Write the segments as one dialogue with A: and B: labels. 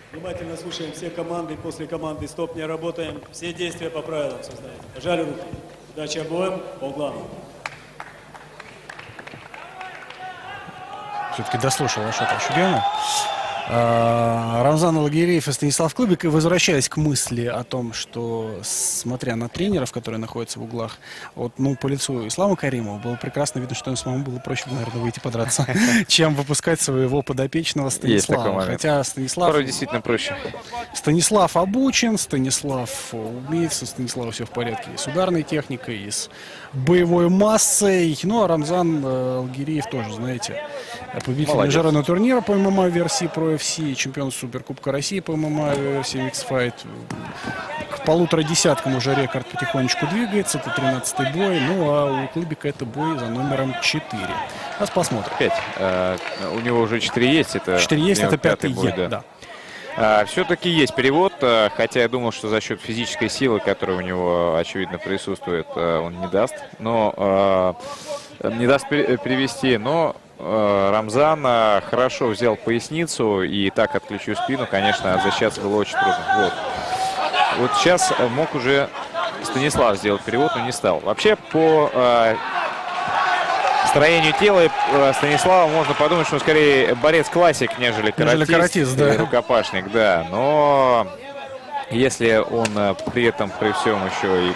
A: Внимательно слушаем все команды. После команды стоп не работаем. Все действия по правилам создаем. Пожали руки. Удачи обоим. Полглавного.
B: Все-таки дослушал Ашота Ашугяна. Рамзан Алагериев и Станислав Клыбик. И возвращаясь к мысли о том, что, смотря на тренеров, которые находятся в углах, вот, по лицу Ислама Каримова было прекрасно видно, что ему самому было проще, наверное, выйти подраться, чем выпускать своего подопечного Станислава. Хотя Станислав...
C: Порой действительно проще.
B: Станислав обучен, Станислав умеет, со Станиславом все в порядке и с ударной техникой, и с боевой массой. Ну, а Рамзан Алагериев тоже, знаете, победитель международного турнира по ММА-версии про UFC, чемпион Суперкубка России по ММА-версии Mixed Fight. К 1,5 десяткам уже рекорд потихонечку двигается. Это 13-й бой. Ну, а у Клыбика это бой за номером 4. Сейчас посмотрим.
C: 5. У него уже 4 есть.
B: 4 есть, это 5-й
C: бой,
B: да.
C: Все-таки есть перевод, хотя я думал, что за счет физической силы, которая у него, очевидно, присутствует, он не даст. Но не даст перевести, но Рамзан хорошо взял поясницу и так отключил спину, конечно, защищаться было очень трудно. Вот сейчас мог уже Станислав сделать перевод, но не стал. Вообще по строению тела Станислава можно подумать, что он скорее борец-классик, нежели каратист,
B: да.
C: Рукопашник, да. Но если он при этом, при всем еще и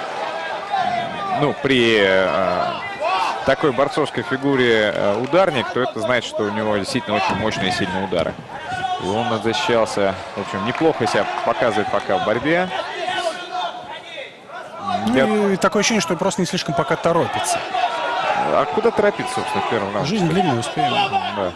C: при такой борцовской фигуре ударник, то это значит, что у него действительно очень мощные и сильные удары. И он защищался, в общем, неплохо себя показывает пока в борьбе.
B: И такое ощущение, что просто не слишком пока торопится.
C: А куда торопиться, собственно, в первом раунде?
B: Жизнь длинная, успеем.
C: Да.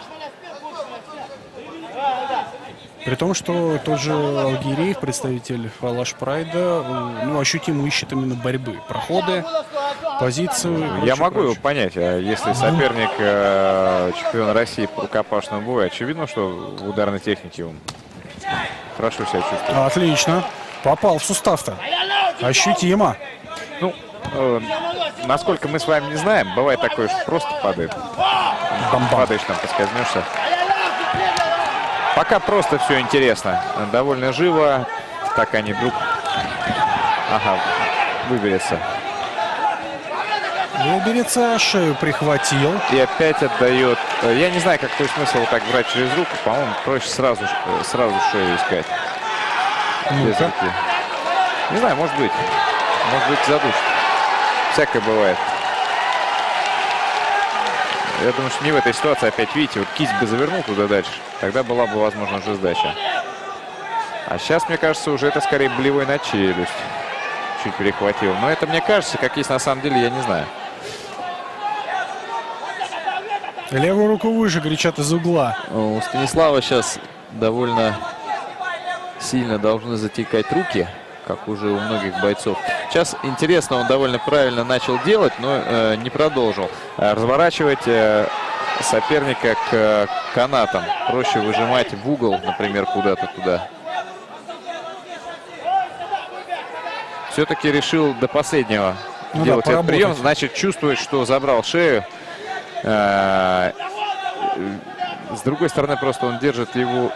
B: При том, что тот же Алагериев, представитель Алаш Прайда, ощутимо ищет именно борьбы, проходы, позицию.
C: Я могу его понять, если соперник чемпион России по рукопашному бою, очевидно, что в ударной технике он хорошо себя чувствует.
B: Отлично. Попал в сустав-то. Ощутимо.
C: Насколько мы с вами не знаем, бывает такое, что просто падает. Падаешь, там поскользнешься. Пока просто все интересно. Довольно живо. Так они вдруг... выберется.
B: Выберется, шею прихватил.
C: И опять отдает. Я не знаю, какой смысл вот так брать через руку. По-моему, проще сразу шею искать. Без руки. Не знаю, может быть. Может быть, задушит. Всякое бывает. Я думаю, что не в этой ситуации. Опять, видите, вот кисть бы завернул туда дальше. Тогда была бы, возможно, уже сдача. А сейчас, мне кажется, уже это скорее болевой на челюсть. Чуть перехватил. Но это, мне кажется, как есть на самом деле, я не знаю.
B: Левую руку выше, кричат из угла.
D: У Станислава сейчас довольно сильно должны затекать руки, как уже у многих бойцов. Сейчас интересно, он довольно правильно начал делать, но не продолжил. Разворачивать соперника к канатам. Проще выжимать в угол, например, куда-то туда. Все-таки решил до последнего делать этот прием. Значит, чувствует, что забрал шею. С другой стороны, просто он держит его...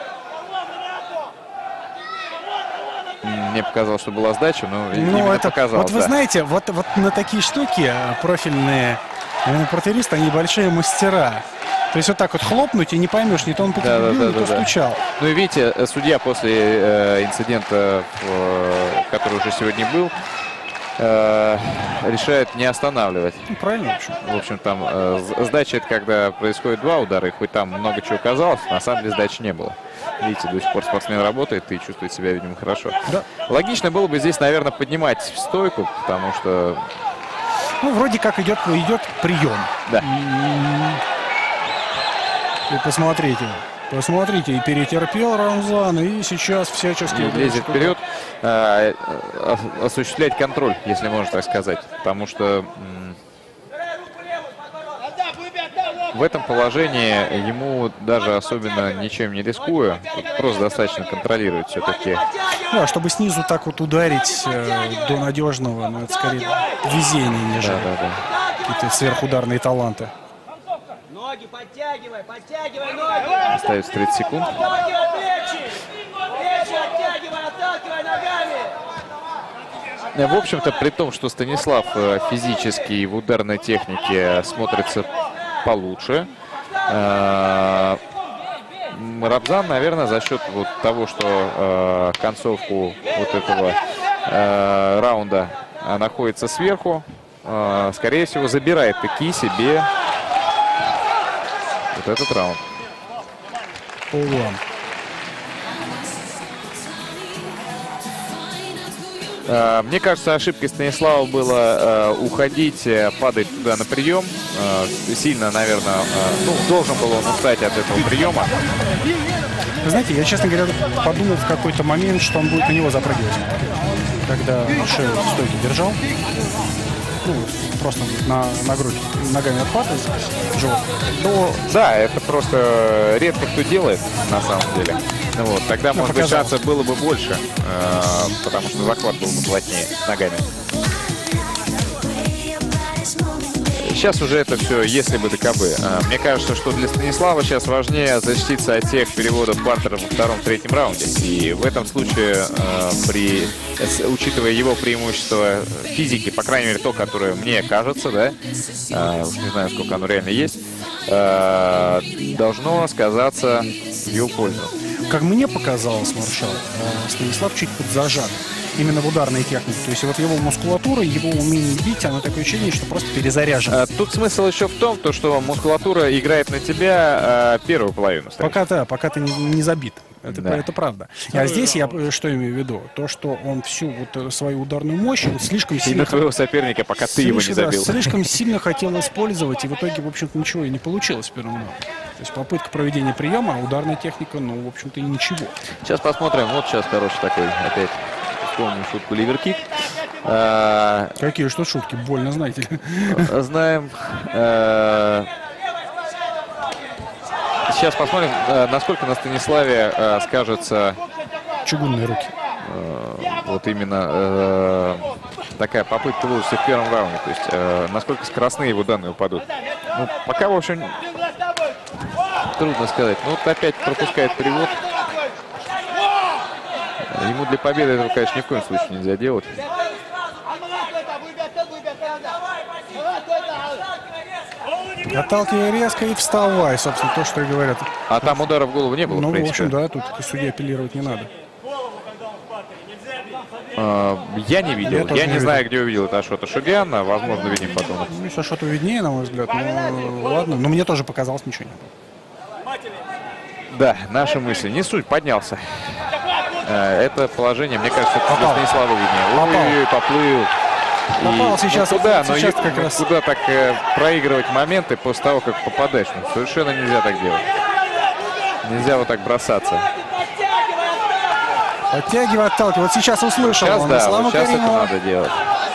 D: Мне показалось, что была сдача, но именно
B: это
D: показалось.
B: Вот вы знаете, вот на такие штуки профильные портеристы, они большие мастера. То есть вот так вот хлопнуть и не поймешь, не то он по тебе бил, не то стучал.
C: Ну и видите, судья после инцидента, который уже сегодня был, решает не останавливать.
B: Правильно.
C: В общем, там сдача — это когда происходит два удара, и хоть там много чего казалось, на самом деле сдачи не было. Видите, до сих пор спортсмен работает и чувствует себя, видимо, хорошо.
B: Да.
C: Логично было бы здесь, наверное, поднимать в стойку, потому что...
B: Вроде как идет прием.
C: Да.
B: И посмотрите, и перетерпел Рамзан, и сейчас всячески
C: лезет вперед, осуществлять контроль, если можно так сказать, потому что в этом положении ему даже особенно ничем не рискуя, просто достаточно контролировать все-таки.
B: Да, чтобы снизу так вот ударить до надежного, но это скорее везение, нежели какие-то сверхударные таланты.
E: Ноги подтягивай ноги.
C: Остается 30 секунд.
D: В общем-то, при том, что Станислав физически и в ударной технике смотрится получше, Рамзан, наверное, за счет вот того, что концовку вот этого раунда находится сверху, скорее всего, забирает таки себе вот этот раунд.
B: По углам.
D: Мне кажется, ошибкой Станислава было уходить, падать туда на прием. Сильно, наверное, ну, должен был он устать от этого приема.
B: Вы знаете, я, честно говоря, подумал в какой-то момент, что он будет на него запрыгивать. Когда шею в стойке держал. Ну, просто на грудь ногами отхватывать живот.
C: Да, это просто редко кто делает, на самом деле. Ну, вот, тогда, может быть, шансов было бы больше, потому что захват был бы плотнее ногами. Сейчас уже это все, если бы да кабы. Мне кажется, что для Станислава сейчас важнее защититься от тех переводов Бартера во втором-третьем раунде. И в этом случае, учитывая его преимущество физики, по крайней мере, то, которое мне кажется, да, уж не знаю, сколько оно реально есть, должно сказаться в его пользу.
B: Как мне показалось, Маршал, Станислав чуть подзажат. Именно в ударной технике. То есть вот его мускулатура, его умение бить, оно такое ощущение, что просто перезаряжено.
C: Тут смысл еще в том, что мускулатура играет на тебя первую половину.
B: Пока ты не забит. Это правда. А здесь я что имею в виду? То, что он всю вот свою ударную мощь вот слишком сильно...
C: твоего соперника, пока ты его не забил.
B: Слишком сильно хотел использовать, и в итоге, в общем-то, ничего и не получилось в первом раунде. То есть попытка проведения приема, а ударная техника, ну, в общем-то, и ничего.
D: Сейчас посмотрим. Вот сейчас хороший такой, опять, вспомним шутку ливеркик.
B: Какие что шутки? Больно, знаете ли.
D: Знаем. Сейчас посмотрим, насколько на Станиславе скажется
B: чугунные руки.
D: Вот именно такая попытка выложиться в первом раунде. То есть насколько скоростные его данные упадут. Ну, пока, в общем, трудно сказать. Ну, вот опять пропускает перевод. Ему для победы этого, конечно, ни в коем случае нельзя делать.
B: Отталкивай резко и вставай, собственно, то, что и говорят.
D: А там удара в голову не было,
B: ну,
D: в принципе.
B: В общем, да, тут судье апеллировать не надо.
D: Я не видел. Я не знаю, где увидел это Ашота Шугиана. Возможно, видим потом.
B: Ну, если Ашоту виднее, на мой взгляд. Ну, ладно. Но мне тоже показалось, ничего не было.
C: Да, наши мысли. Не суть, поднялся. Это положение, мне кажется, для Станислава виднее. Ой, поплыл.
B: Попал сейчас.
C: Куда?
B: Но сейчас как раз...
C: Куда так проигрывать моменты после того, как попадаешь? Ну, совершенно нельзя так делать. Нельзя вот так бросаться.
B: Подтягивай, отталкивай. Вот сейчас услышал
C: сейчас,
B: он.
C: Да, вот сейчас это надо делать.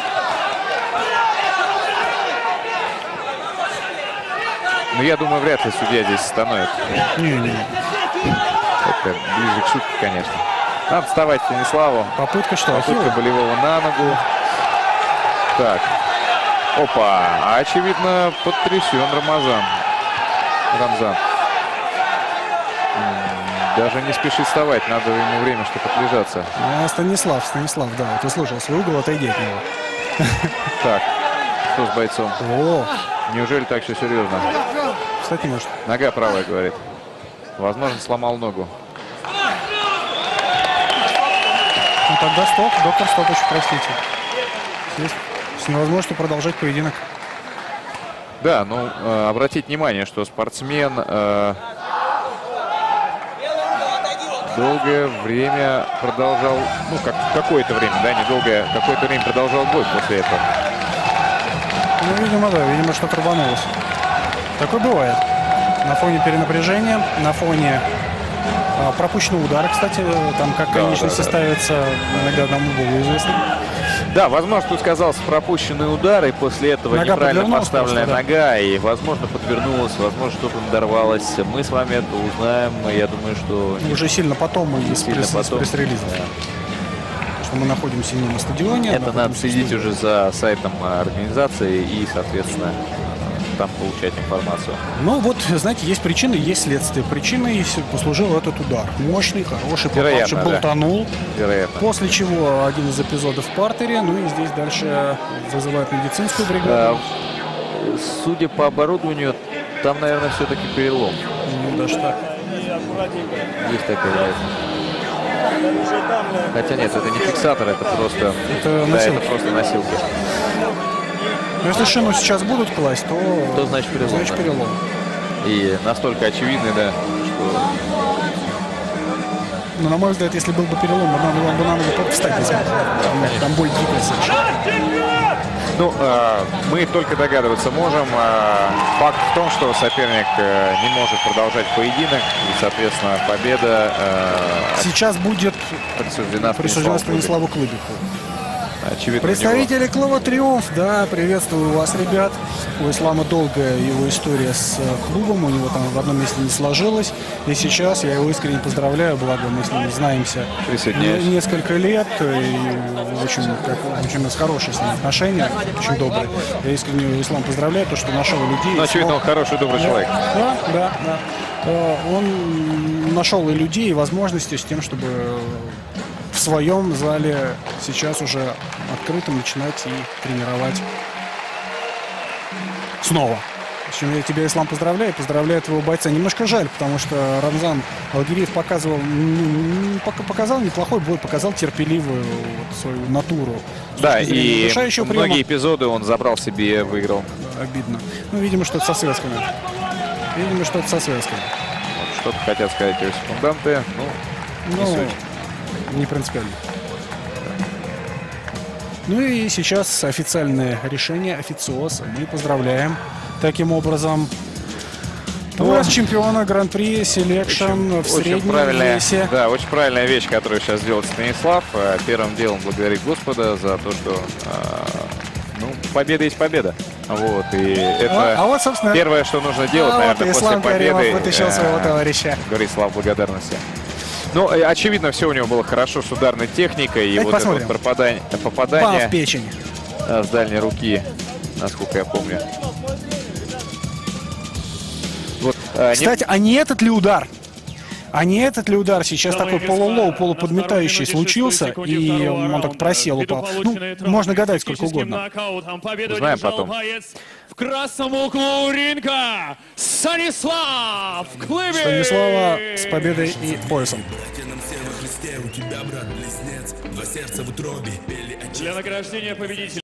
C: Но я думаю, вряд ли судья здесь остановит.
B: Не.
C: Это ближе к шутке, конечно. Надо вставать Станиславу.
B: Попытка что?
C: Попытка болевого на ногу. Так. Опа. А очевидно, потрясен Рамзан. Даже не спешит вставать. Надо ему время, чтобы отлежаться.
B: Станислав, да. Вот услышал свой угол, отойди от него.
C: Так. Что с бойцом?
B: О!
C: Неужели так все серьезно?
B: Кстати, может.
C: Нога правая, говорит. Возможно, сломал ногу.
B: Ну тогда стоп, доктор Стопыч, простите. Здесь невозможно продолжать поединок.
C: Да, ну, обратить внимание, что спортсмен долгое время продолжал, ну, какое-то время, да, недолгое, какое-то время продолжал бой после этого.
B: Ну, видимо, да, видимо, что-то рванулось. Такое бывает. На фоне перенапряжения, на фоне пропущенного удара, кстати, там как конечности ставятся, иногда одному богу известно.
C: Да, возможно, тут сказался пропущенный удар, и после этого
B: нога
C: неправильно поставленная
B: просто,
C: нога, и, возможно, подвернулась, возможно, что-то надорвалось. Мы с вами это узнаем, я думаю, что...
B: Уже сильно потом и с
C: потом.
B: пресс-релизом. Да. Что мы находимся не на стадионе.
C: Это надо следить уже за сайтом организации и, соответственно, там получать информацию.
B: Ну вот, знаете, есть причины, есть следствие. Причиной послужил этот удар. Мощный, хороший,
C: Вероятно,
B: попавший, болтанул.
C: Вероятно.
B: После чего один из эпизодов в партере. Ну и здесь дальше вызывают медицинскую бригаду.
D: Судя по оборудованию, там, наверное, все-таки перелом.
B: Ну, даже так.
A: И аккуратненько.
D: Есть такая вероятность.
A: Уже там,
D: Хотя нет, это не фиксатор, это просто...
B: Это
D: Да,
B: носилки.
D: это просто носилки.
B: Но если шину сейчас будут класть, то
D: значит перелом.
B: Значит,
D: Да.
B: перелом.
D: И настолько очевидный, да, что...
B: Но, на мой взгляд, если был бы перелом, банановый только встать не смог. Там боль дикая совершенно.
C: Ну, мы только догадываться можем. Факт в том, что соперник не может продолжать поединок. И, соответственно, победа
B: Сейчас будет
C: присуждена
B: присуждена
C: Станиславу
B: Станиславу Клыбику.
C: Очевидно,
B: Представители клуба «Триумф», да, приветствую вас, ребят. У Ислама долгая его история с клубом, у него там в одном месте не сложилось. И сейчас я его искренне поздравляю, благо мы с ним знаемся
C: Присоединяюсь.
B: несколько лет. И очень у нас хорошие с ним отношения, очень добрые. Я искренне Ислам поздравляю, то, что нашел людей.
C: Ну, очевидно, он хороший, добрый человек.
B: Да. Он нашел и людей, и возможности с тем, чтобы в своем зале сейчас уже открыто начинать и тренировать снова. В общем, я тебя, Ислам, поздравляю твоего бойца. Немножко жаль, потому что Рамзан Алгириев показал неплохой бой, показал терпеливую свою натуру.
C: Да, и
B: решающего приема.
C: многие эпизоды он забрал себе, выиграл.
B: Обидно. Ну, видимо, что-то со связками.
C: Вот, что-то хотят сказать его секунданты. Ну, не суть.
B: Не принципиально. Ну и сейчас официальное решение, официоз. Мы поздравляем таким образом пояс чемпиона Гран-при Селекшн в среднем весе.
C: Да, очень правильная вещь, которую сейчас делает Станислав. Первым делом благодарит Господа за то, что победа есть победа. Вот, и это
B: вот, собственно,
C: первое, что нужно делать, наверное, после
B: Ислам
C: победы.
B: Каримов вытащил своего товарища.
C: Говорит слава благодарности. Ну, очевидно, все у него было хорошо с ударной техникой. И
B: Давайте
C: вот это вот
B: посмотрим.
C: попадание
B: Бам в печень.
C: с дальней руки, насколько я помню. Вот,
B: Кстати, а не этот ли удар? Сейчас такой полулоу, полуподметающий случился, и он так просел, упал. Ну, можно гадать сколько угодно.
C: Узнаем потом.
E: В красном углу ринга Станислав Клыбик.
B: Станислава с победой и поясом.
E: Для награждения победителя.